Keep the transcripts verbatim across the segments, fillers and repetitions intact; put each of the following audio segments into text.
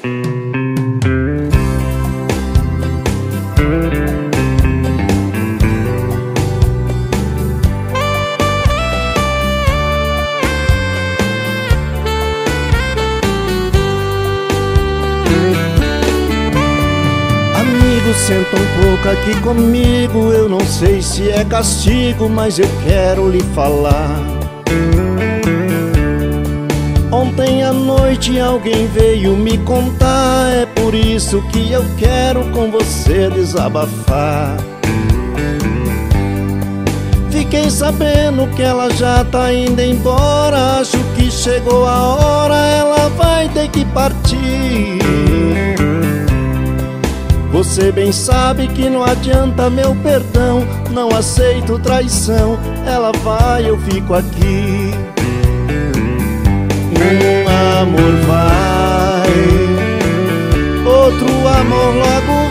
Senta um pouco aqui comigo, eu não sei se é castigo, mas eu quero lhe falar. Ontem à noite alguém veio me contar, é por isso que eu quero com você desabafar. Fiquei sabendo que ela já tá indo embora, acho que chegou a hora, ela vai ter que partir. Você bem sabe que não adianta meu perdão, não aceito traição, ela vai, eu fico aqui. Um amor vai, outro amor logo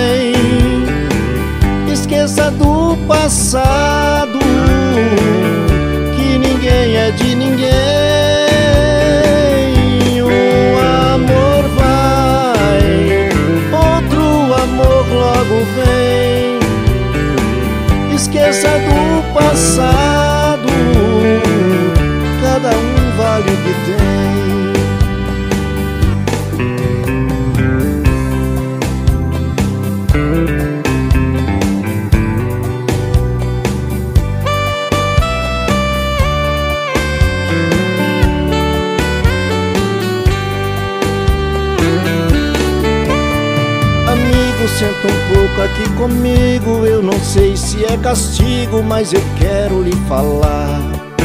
vem. Esqueça do passado, que ninguém é de ninguém. Um amor vai, outro amor logo vem. Esqueça do passado, cada um vale o que tem. Senta um pouco aqui comigo, eu não sei se é castigo, mas eu quero lhe falar.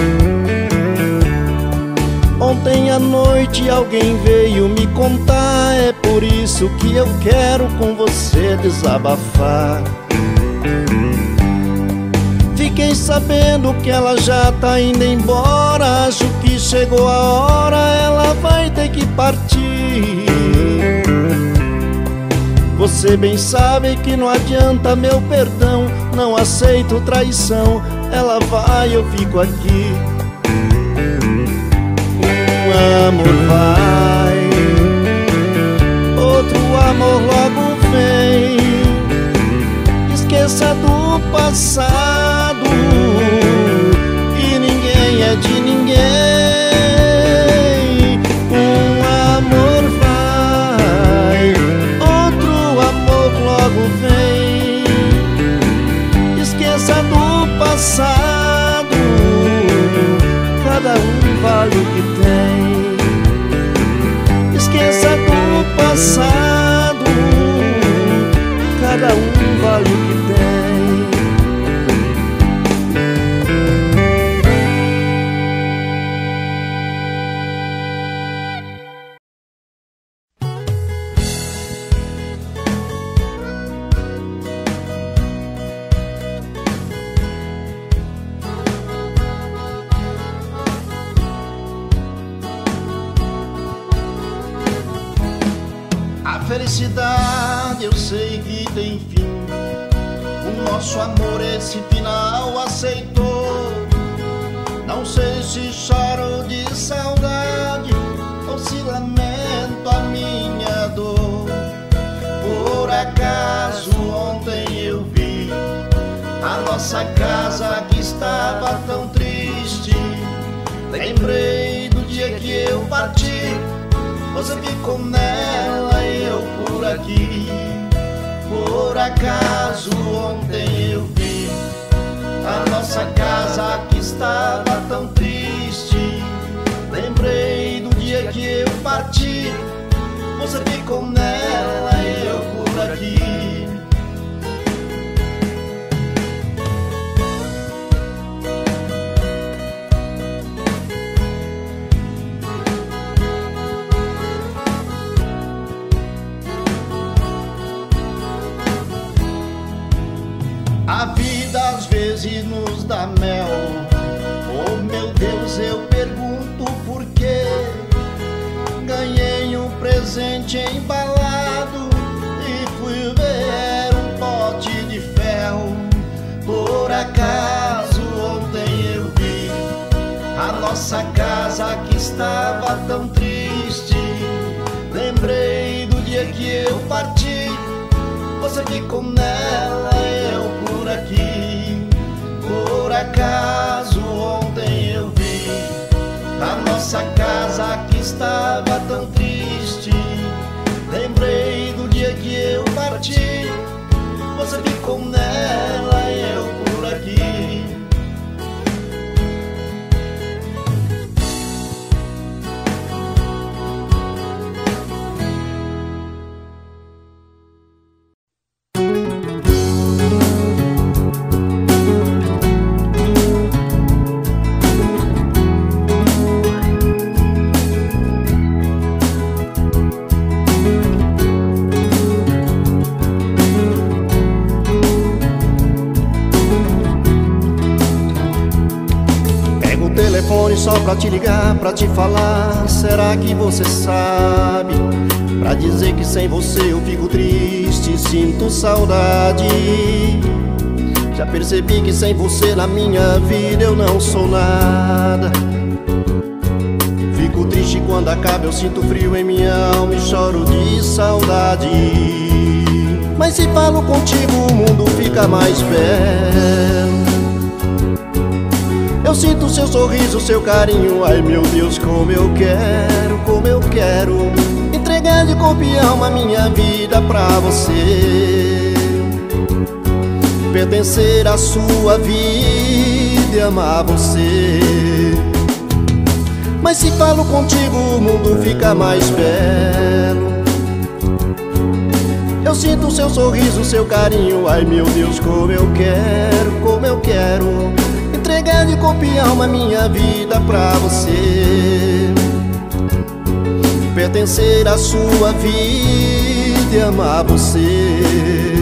Ontem à noite alguém veio me contar, é por isso que eu quero com você desabafar. Fiquei sabendo que ela já tá indo embora, acho que chegou a hora, ela vai ter que partir. Você bem sabe que não adianta meu perdão, não aceito traição, ela vai, eu fico aqui. Um amor vai, outro amor logo vem. Esqueça do passado, e ninguém é de ninguém. Um amor vai, outro amor logo vem. Esqueça do passado, cada um vale o que tem. Esqueça do passado, cada um vale o que tem. Felicidade eu sei que tem fim, o nosso amor esse final aceitou. Não sei se choro de saudade ou se lamento a minha dor. Por acaso ontem eu vi a nossa casa que estava tão triste. Lembrei do dia que eu parti, você ficou nela e eu por aqui. Por acaso ontem eu vi a nossa casa que estava tão triste. Lembrei do dia que eu parti, você ficou nela e eu por aqui. A vida às vezes nos dá mel. Oh meu Deus, eu pergunto por quê. Ganhei um presente embalado e fui ver um pote de ferro. Por acaso ontem eu vi a nossa casa que estava tão triste. Lembrei dia que eu parti. Você ficou nela, eu por aqui. Por acaso ontem eu vi a nossa casa que estava tão triste. Lembrei do dia que eu parti. Você ficou nela, eu por aqui. Só pra te ligar, pra te falar, será que você sabe? Pra dizer que sem você eu fico triste, sinto saudade. Já percebi que sem você na minha vida eu não sou nada. Fico triste quando acaba, eu sinto frio em minha alma e choro de saudade. Mas se falo contigo o mundo fica mais belo. Eu sinto seu sorriso, seu carinho, ai meu Deus, como eu quero, como eu quero entregar de corpo e alma minha vida pra você. Pertencer à sua vida e amar você. Mas se falo contigo o mundo fica mais belo. Eu sinto seu sorriso, seu carinho, ai meu Deus, como eu quero, como eu quero entregar de corpo e alma minha vida pra você. Pertencer à sua vida e amar você.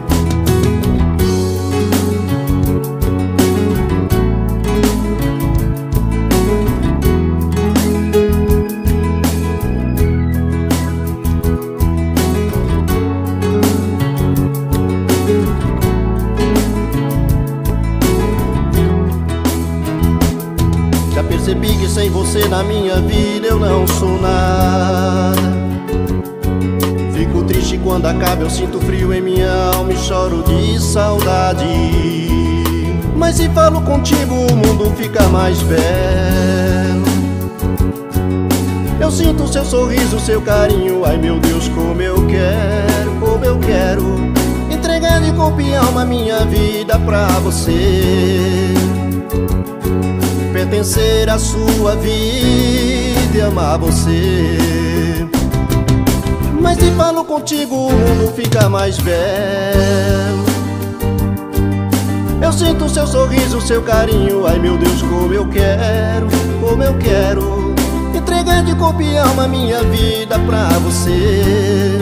Percebi que sem você na minha vida eu não sou nada. Fico triste quando acaba, eu sinto frio em minha alma e choro de saudade. Mas se falo contigo o mundo fica mais belo. Eu sinto seu sorriso, seu carinho, ai meu Deus, como eu quero, como eu quero entregar de corpo e alma minha vida pra você. Pertencer à sua vida e amar você. Mas se falo contigo o mundo fica mais belo. Eu sinto seu sorriso, seu carinho, ai meu Deus, como eu quero, como eu quero entregar de corpo e alma minha vida pra você.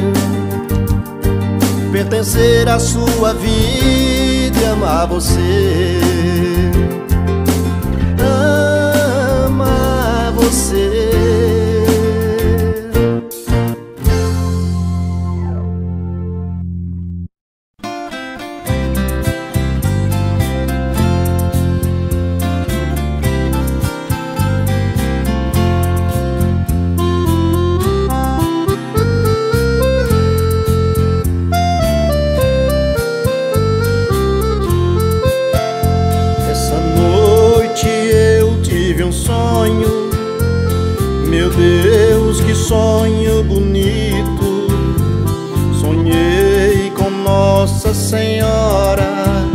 Pertencer à sua vida e amar você. Amar você. Meu Deus, que sonho bonito. Sonhei com Nossa Senhora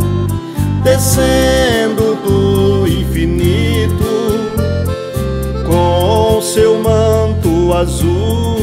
descendo do infinito com seu manto azul.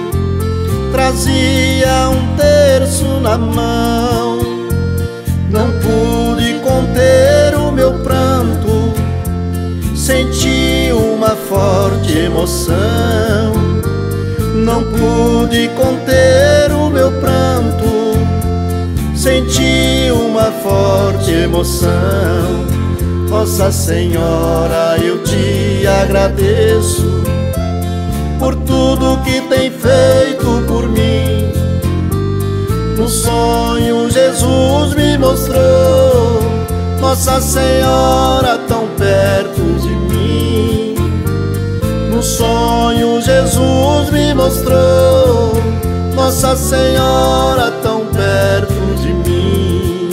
Trazia um terço na mão. Não pude conter o meu pranto. Senti uma forte emoção. Não pude conter o meu pranto. Senti uma forte emoção. Nossa Senhora, eu te agradeço por tudo que tem feito por mim. No sonho Jesus me mostrou Nossa Senhora tão perto de mim. No sonho Jesus me mostrou Nossa Nossa Senhora tão perto de mim.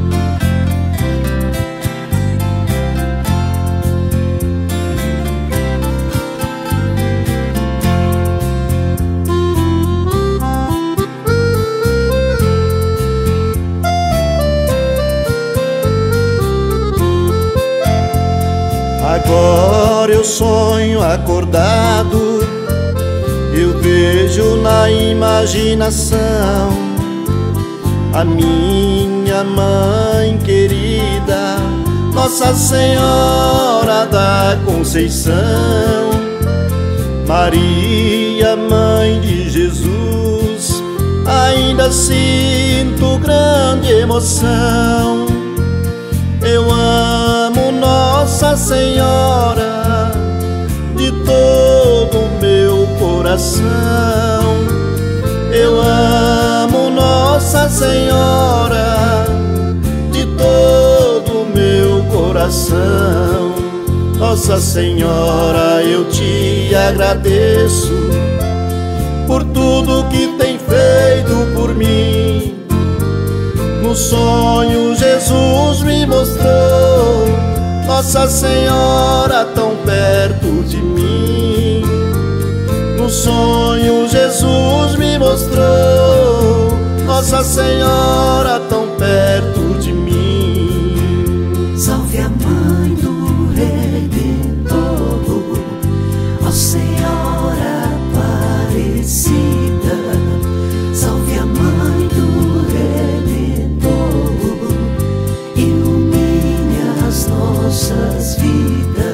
Agora eu sonho acordado, eu vejo na imaginação a minha mãe querida, Nossa Senhora da Conceição. Maria, mãe de Jesus, ainda sinto grande emoção. Eu amo Nossa Senhora de todo o meu coração. Eu amo Nossa Senhora de todo o meu coração. Nossa Senhora, eu te agradeço por tudo que tem feito por mim. No sonho Jesus me mostrou Nossa Senhora tão perto de mim. No sonho Jesus me mostrou Nossa Senhora tão perto de mim. Salve a mãe do Redentor, ó Senhora Aparecida. Salve a mãe do Redentor, ilumine as nossas vidas.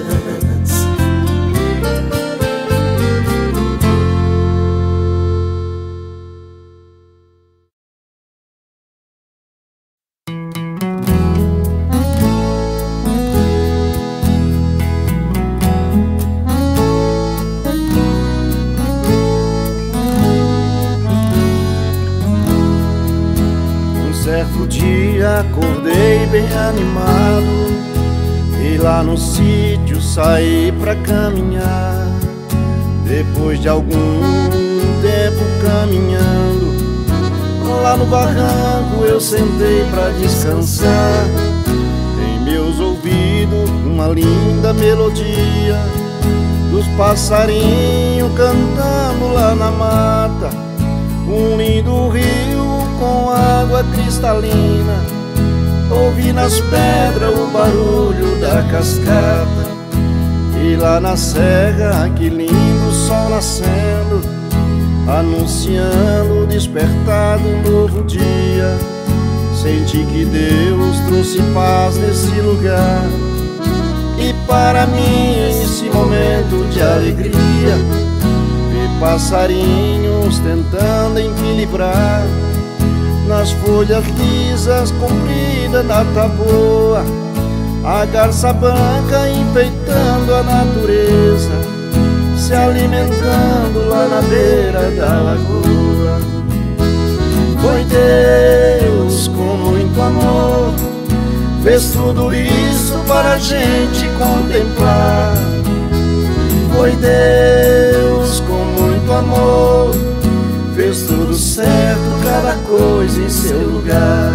Certo dia acordei bem animado e lá no sítio saí pra caminhar. Depois de algum tempo caminhando, lá no barranco eu sentei pra descansar. Em meus ouvidos uma linda melodia dos passarinhos cantando lá na mata. Um lindo rio com água cristalina, ouvi nas pedras o barulho da cascata. E lá na serra, que lindo sol nascendo, anunciando o despertar do novo dia. Senti que Deus trouxe paz nesse lugar, e para mim, nesse momento de alegria, vi passarinhos tentando equilibrar nas folhas lisas compridas da taboa, a garça branca enfeitando a natureza, se alimentando lá na beira da lagoa. Foi Deus com muito amor, fez tudo isso para a gente contemplar. Foi Deus com muito amor, fez tudo certo, cada coisa em seu lugar.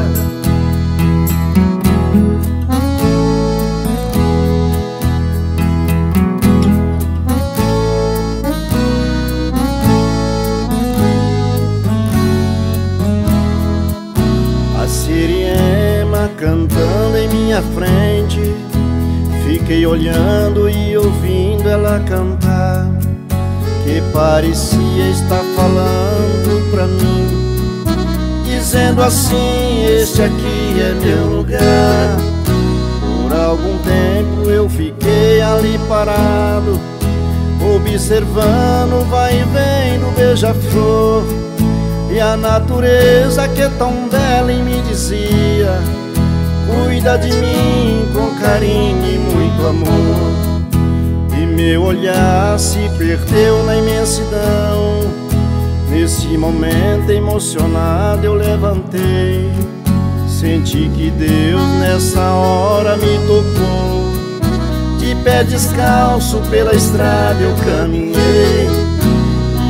A siriema cantando em minha frente, fiquei olhando e ouvindo ela cantar, que parecia estar falando pra mim, dizendo assim: este aqui é meu lugar. Por algum tempo eu fiquei ali parado, observando o vai e vem do beija-flor. E a natureza, que é tão bela, e me dizia: cuida de mim com carinho e muito amor. E meu olhar se perdeu na imensidão. Nesse momento emocionado eu levantei, senti que Deus nessa hora me tocou. De pé descalço pela estrada eu caminhei,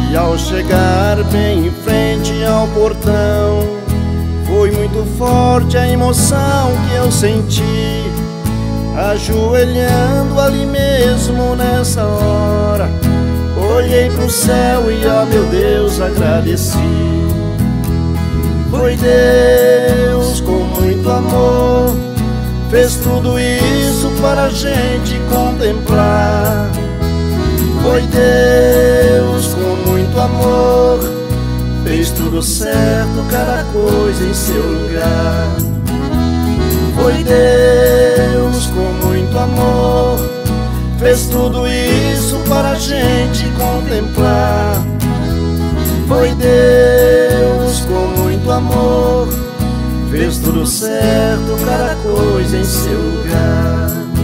E ao chegar bem em frente ao portão, foi muito forte a emoção que eu senti. Ajoelhando ali mesmo nessa hora, olhei pro céu e, ó meu Deus, agradeci. Foi Deus com muito amor, fez tudo isso para a gente contemplar. Foi Deus com muito amor, fez tudo certo, cada coisa em seu lugar. Foi Deus com muito amor, fez tudo isso para a gente contemplar. Foi Deus com muito amor, fez tudo certo, cada coisa em seu lugar.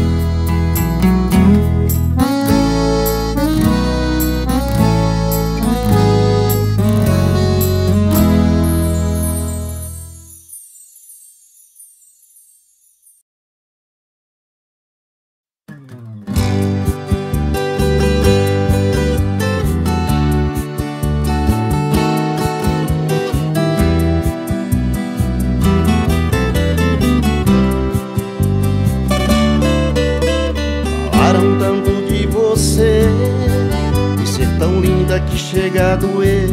Que chega a doer.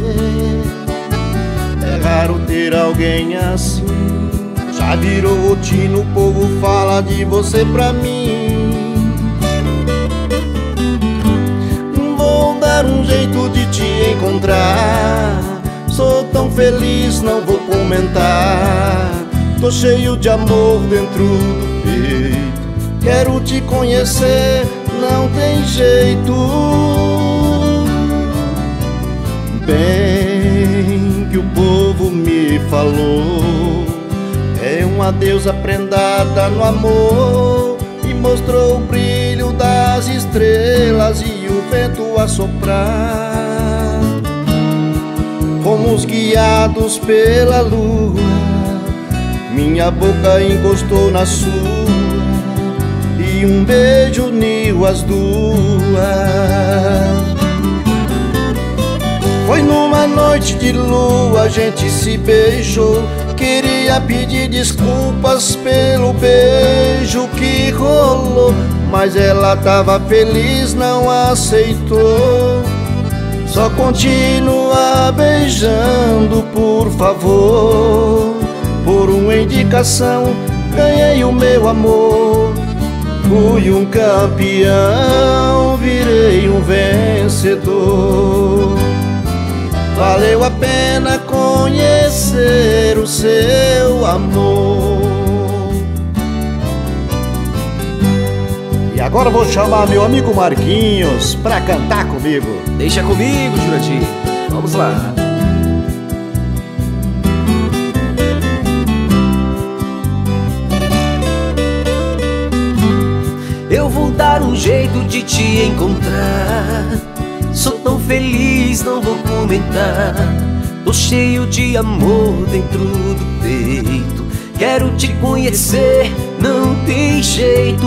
É raro ter alguém assim. Já virou rotina, o povo fala de você pra mim. Vou dar um jeito de te encontrar. Sou tão feliz, não vou comentar. Tô cheio de amor dentro do peito. Quero te conhecer, não tem jeito. Bem que o povo me falou, é uma deusa prendada no amor, e mostrou o brilho das estrelas e o vento a soprar. Fomos guiados pela lua, minha boca encostou na sua, e um beijo uniu as duas. Foi numa noite de lua, a gente se beijou. Queria pedir desculpas pelo beijo que rolou, mas ela tava feliz, não aceitou. Só continua beijando, por favor. Por uma indicação, ganhei o meu amor. Fui um campeão, virei um vencedor. Valeu a pena conhecer o seu amor. E agora eu vou chamar meu amigo Marquinhos pra cantar comigo. Deixa comigo, Jurandir. Vamos lá. Eu vou dar um jeito de te encontrar. Sou tão feliz, não vou comentar. Tô cheio de amor dentro do peito. Quero te conhecer, não tem jeito.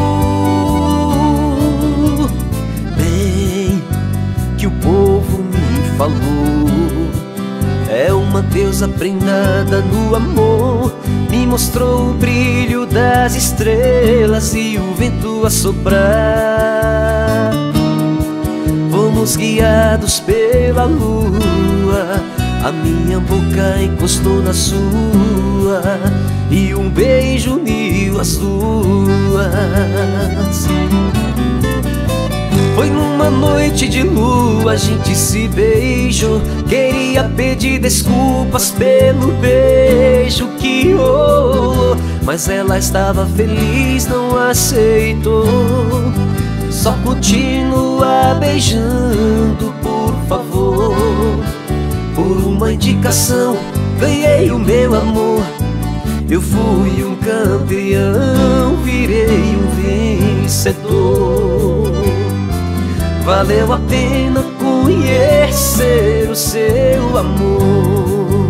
Bem que o povo me falou, é uma deusa prendada no amor. Me mostrou o brilho das estrelas e o vento a soprar. Fomos guiados pela lua, a minha boca encostou na sua, e um beijo uniu as duas. Foi numa noite de lua, a gente se beijou. Queria pedir desculpas pelo beijo que rolou, mas ela estava feliz, não aceitou. Só continua beijando, por favor. Por uma indicação, ganhei o meu amor. Eu fui um campeão, virei um vencedor. Valeu a pena conhecer o seu amor.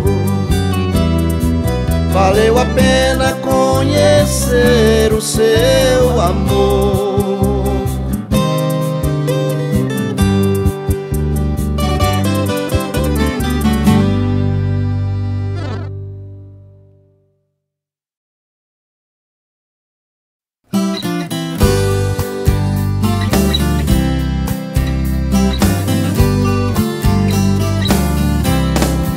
Valeu a pena conhecer o seu amor.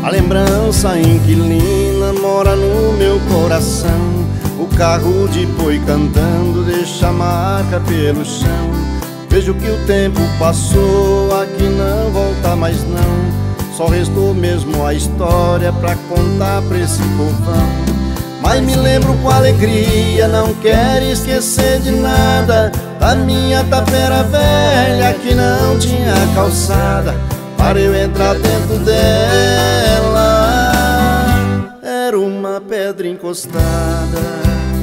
A lembrança inquilina mora no meu coração. O carro de boi cantando deixa marca pelo chão. Vejo que o tempo passou, aqui não volta mais não. Só restou mesmo a história pra contar pra esse povão. Mas me lembro com alegria, não quero esquecer de nada, da minha tapera velha que não tinha calçada para eu entrar dentro dela. Era uma pedra encostada.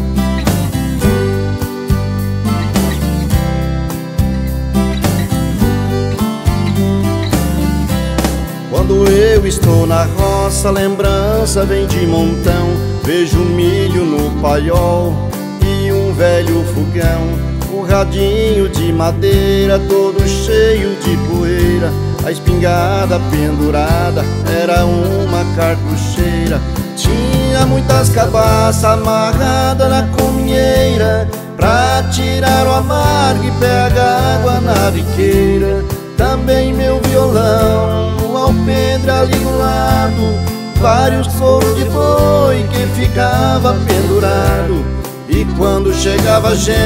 Quando eu estou na roça, lembrança vem de montão. Vejo milho no paiol e um velho fogão. O radinho de madeira todo cheio de poeira. A espingarda pendurada era uma cartucheira. Tinha muitas cabaças amarradas na cominheira pra tirar o amargo e pegar água na biqueira. Também meu violão, o alpendre ali do lado, vários coros de boi que ficava pendurado. E quando chegava gente,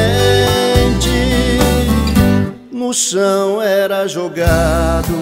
no chão era jogado.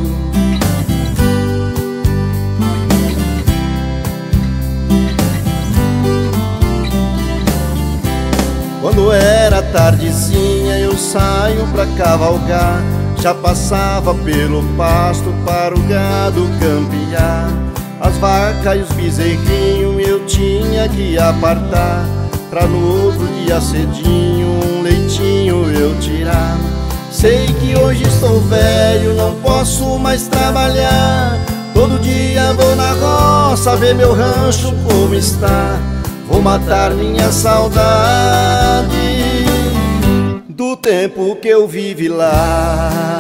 Quando era tardezinha eu saio pra cavalgar. Já passava pelo pasto para o gado campear. As vacas e os bezerrinhos eu tinha que apartar, pra no outro dia cedinho um leitinho eu tirar. Sei que hoje estou velho, não posso mais trabalhar. Todo dia vou na roça ver meu rancho como está. Vou matar minha saudade do tempo que eu vivi lá.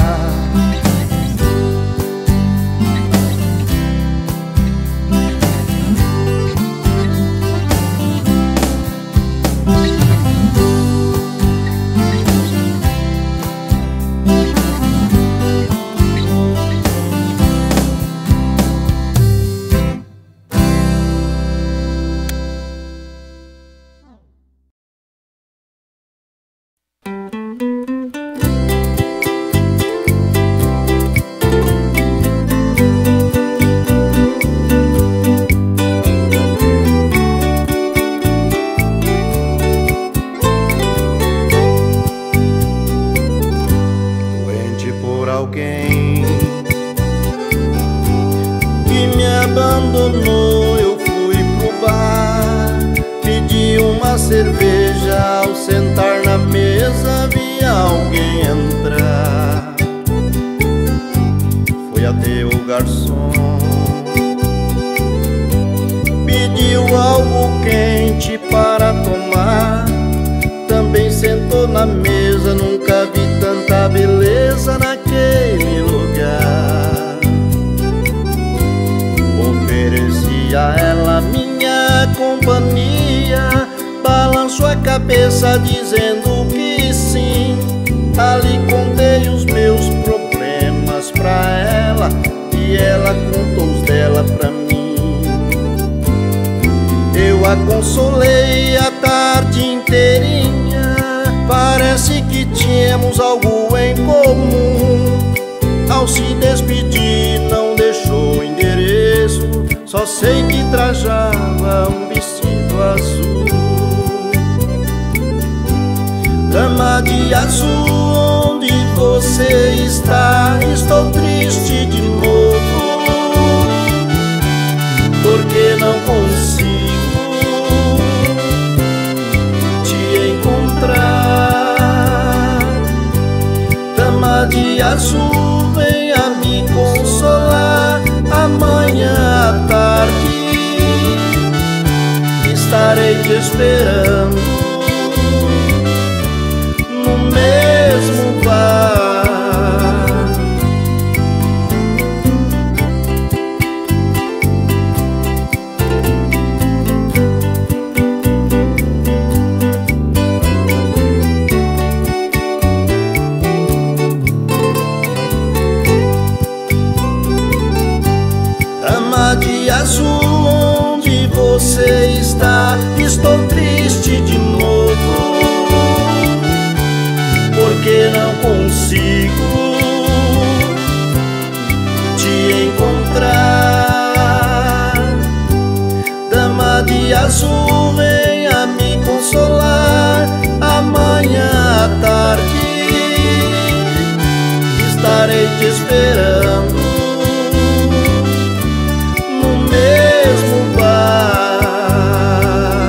Dizendo que sim, ali contei os meus problemas pra ela e ela contou os dela pra mim. Eu a consolei a tarde inteirinha, parece que tínhamos algo em comum. Ao se despedir não deixou endereço, só sei que trajava um vestido azul. Dama de azul, onde você está? Estou triste de novo, porque não consigo te encontrar. Dama de azul, venha me consolar. Amanhã à tarde estarei te esperando no mesmo bar. Dama Dama de azul, onde você está? Estou triste de novo, porque não consigo te encontrar. Dama de azul, venha me consolar. Amanhã à tarde estarei te esperando no mesmo bar.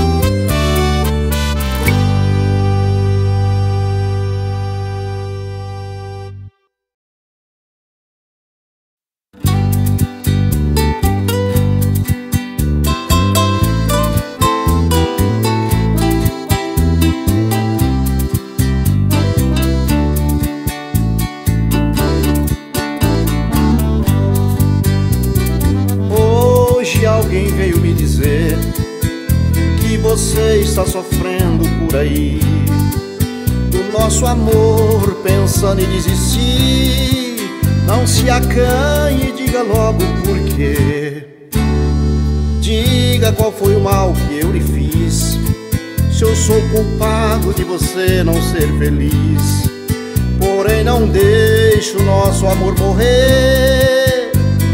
Alguém veio me dizer que você está sofrendo por aí do nosso amor, pensando em desistir. Não se acanhe, diga logo por quê. Diga qual foi o mal que eu lhe fiz, se eu sou culpado de você não ser feliz. Porém não deixe o nosso amor morrer.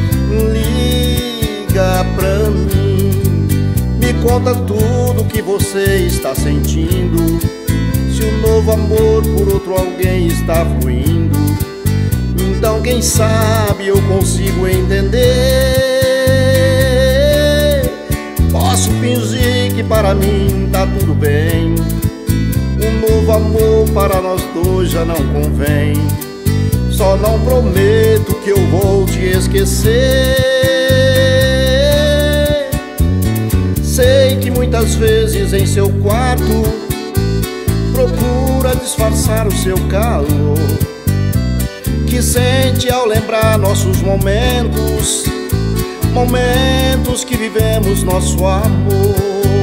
Liga pra mim, me conta tudo que você está sentindo. Se o novo amor por outro alguém está fluindo, então quem sabe eu consigo entender. Posso fingir que para mim tá tudo bem, um novo amor para nós dois já não convém. Só não prometo que eu vou te esquecer. Sei que muitas vezes em seu quarto procura disfarçar o seu calor que sente ao lembrar nossos momentos, momentos que vivemos nosso amor.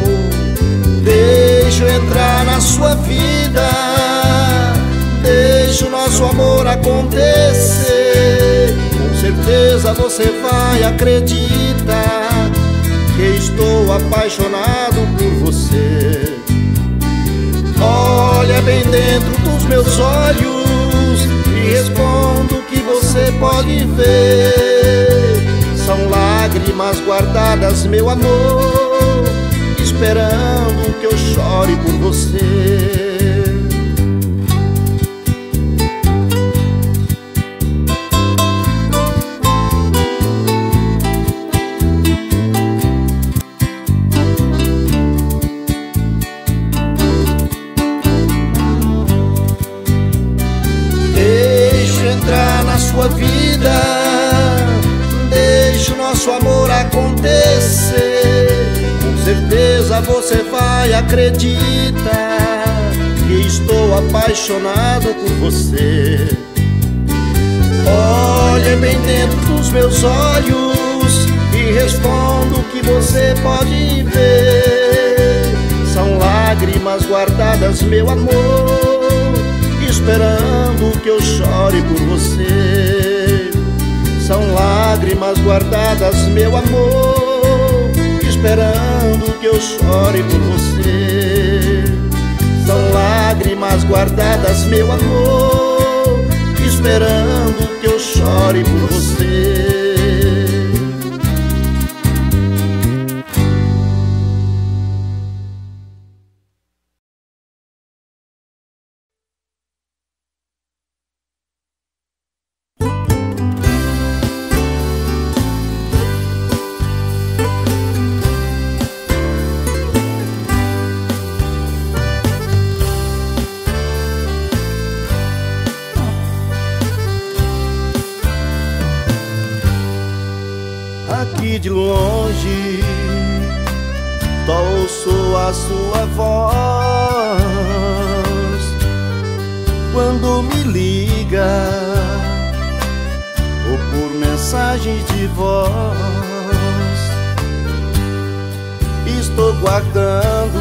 Deixa eu entrar na sua vida, deixa o nosso amor acontecer. Com certeza você vai acreditar que estou apaixonado por você. Olha bem dentro dos meus olhos e respondo que você pode ver. São lágrimas guardadas, meu amor, esperando que eu chore por você. Sua vida, deixa o nosso amor acontecer. Com certeza você vai acreditar que estou apaixonado por você. Olha bem dentro dos meus olhos e respondo que você pode ver. São lágrimas guardadas, meu amor, esperando que eu chore por você. São lágrimas guardadas, meu amor, esperando que eu chore por você. São lágrimas guardadas, meu amor, esperando que eu chore por você. Aqui de longe só ouço a sua voz quando me liga ou por mensagens de voz. Estou guardando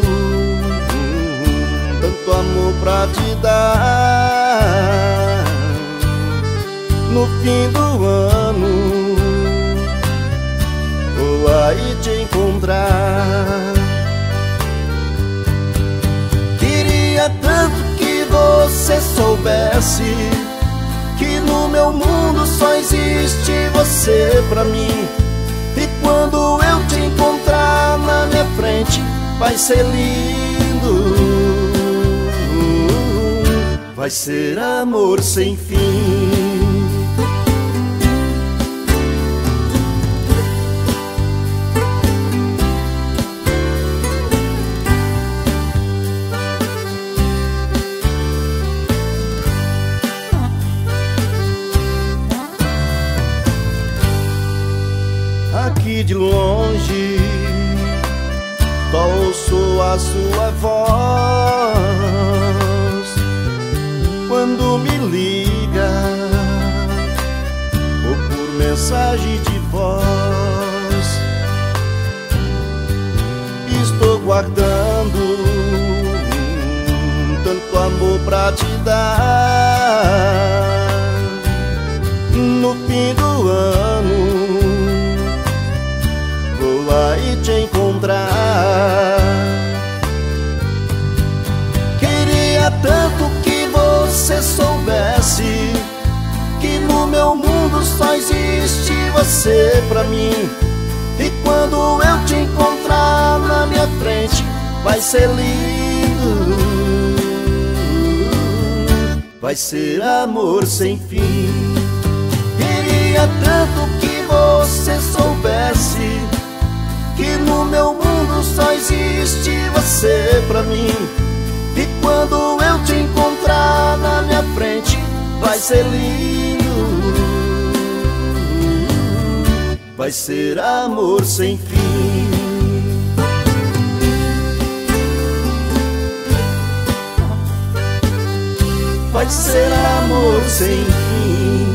hum, tanto amor pra te dar. No fim do ano aí te encontrar. Queria tanto que você soubesse que no meu mundo só existe você pra mim. E quando eu te encontrar na minha frente, vai ser lindo, vai ser amor sem fim. Aqui de longe só ouço a sua voz quando me liga ou por mensagem de voz. Estou guardando tanto amor pra te dar. No fim do ano vou aí te encontrar. Queria tanto que você soubesse que no meu mundo só existe você pra mim. E quando eu te encontrar na minha frente, vai ser lindo, vai ser amor sem fim. Queria tanto que você soubesse que no meu mundo só existe você pra mim. E quando eu te encontrar na minha frente, vai ser lindo, vai ser amor sem fim. Vai ser amor sem fim.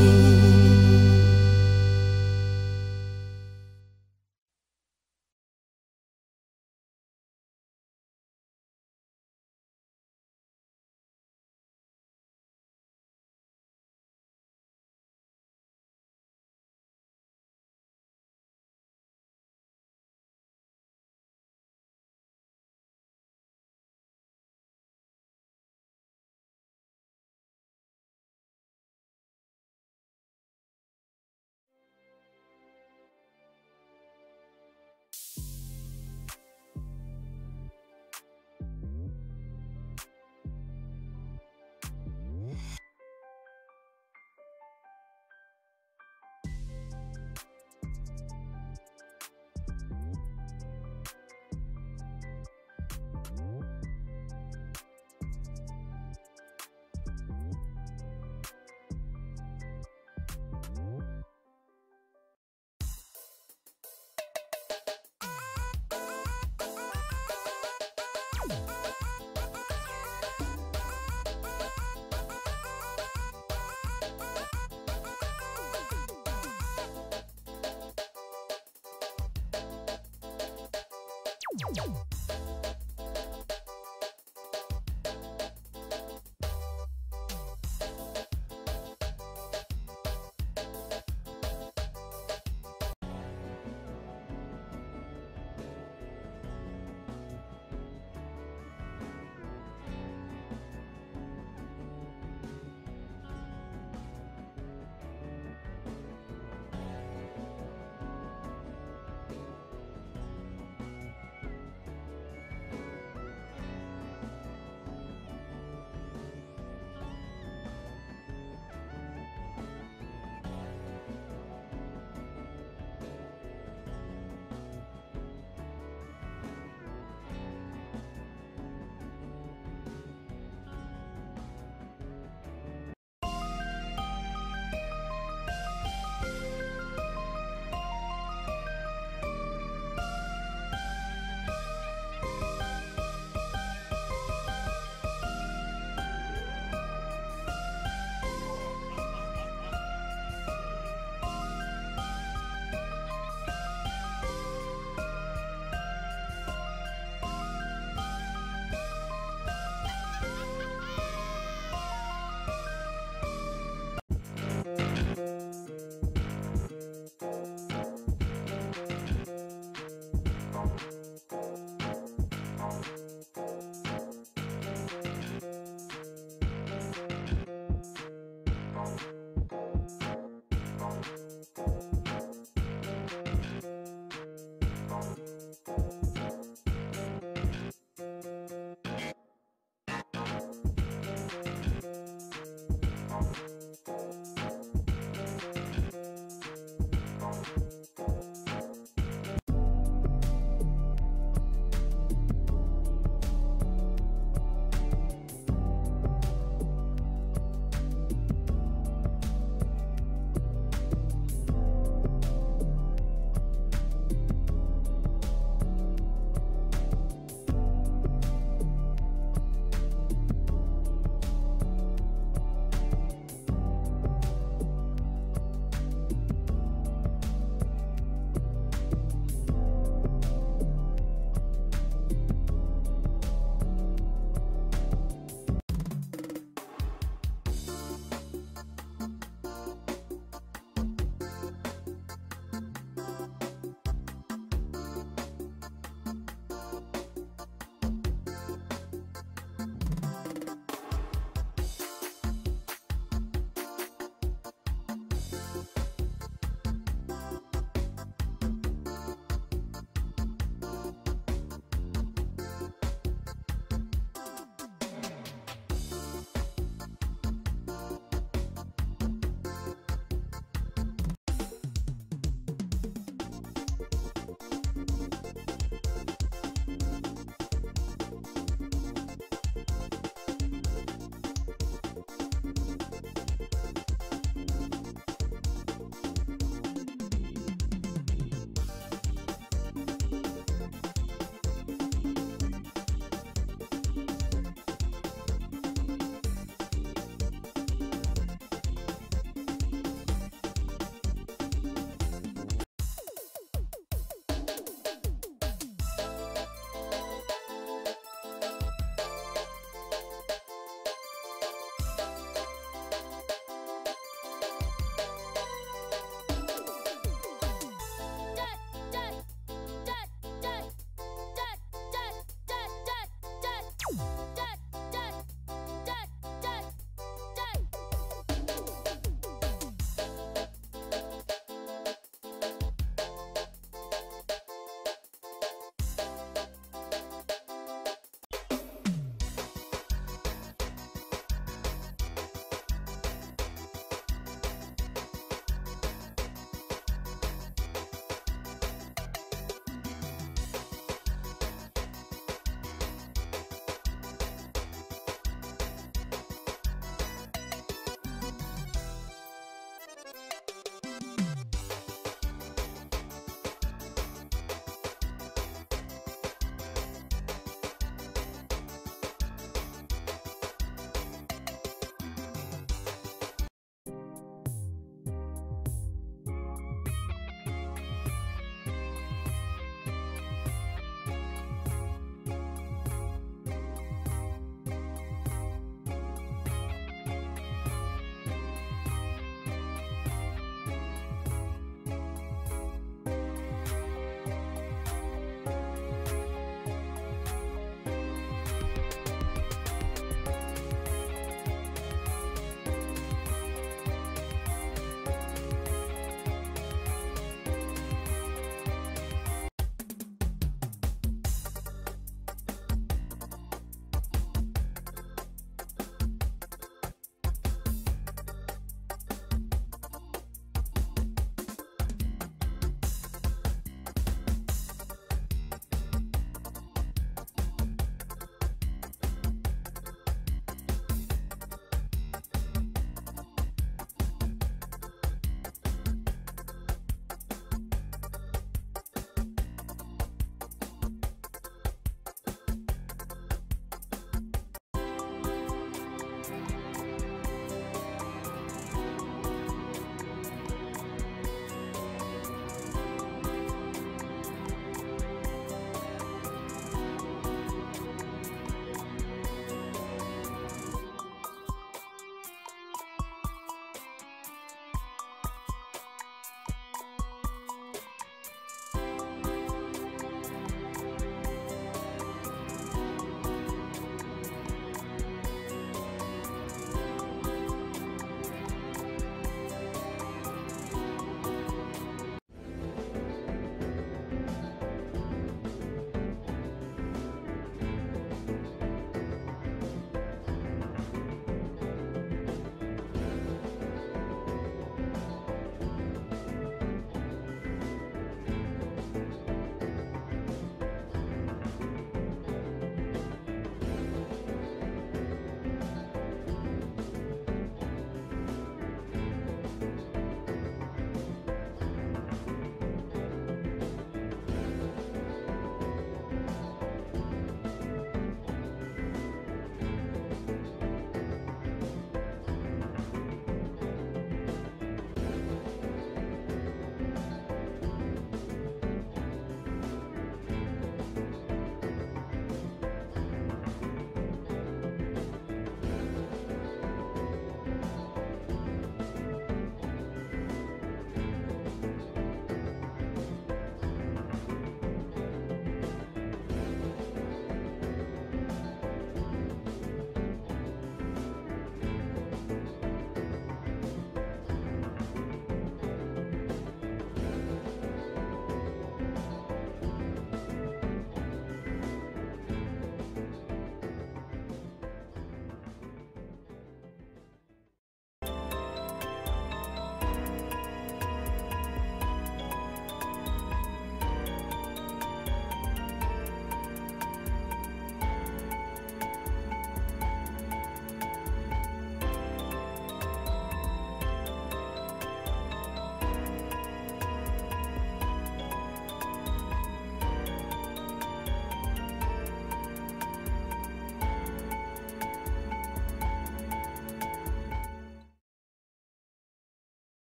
You